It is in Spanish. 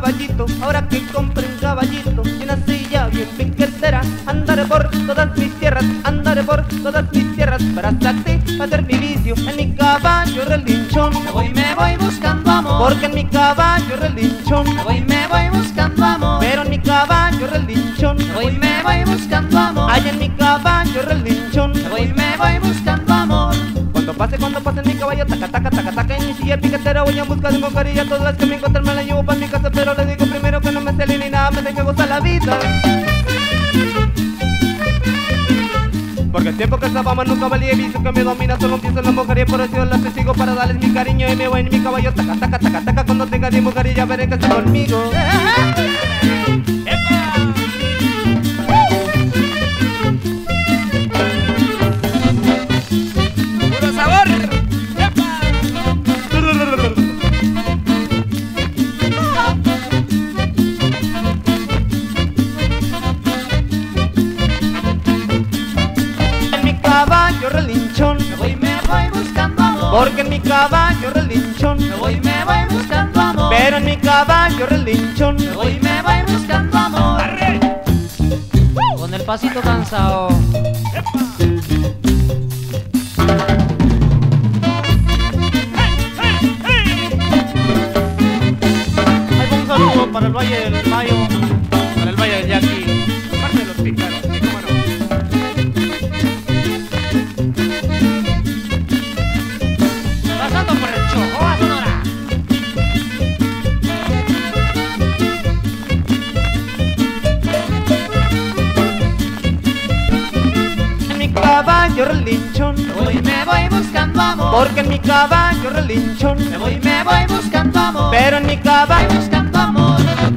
caballito, ahora que compré un caballito y una silla bien piquetera, andaré por todas mis tierras, andaré por todas mis tierras para satisfacer mi vicio. En mi caballo relinchón me voy buscando amor. porque en mi caballo relinchón Me voy buscando amor. pero en mi caballo relinchón Me voy buscando amor. ay en mi caballo relinchón Me voy buscando amor. Cuando pase en mi caballo, taca, taca, taca, taca, en mi silla piquetera voy en busca de mojarilla. Todas las que me encuentran me las llevo para mi casa, pero le digo primero que no me cele ni nada, me tengo que gozar la vida. Porque el tiempo que estábamos nunca valía y vicio que me domina, solo pienso en la mojarilla, por eso las sigo para darles mi cariño. Y me voy en mi caballo, taca, taca, taca, taca, cuando tenga mi mojarilla veré que está conmigo. ¡Puro sabor! Caballo relinchón Me voy buscando amor. porque en mi caballo relinchón Me voy buscando amor. pero en mi caballo relinchón Me voy buscando amor. Con el pasito cansado. Hay un saludo para el Valle del Mayo, para el Valle del Yaqui, parte de los pícaros, sí, cómo no. Pasando por el Chojoa, Sonora. En mi caballo relinchón Me voy buscando amor. porque en mi caballo relinchón Me voy buscando amor. pero en mi caballo Buscando amor.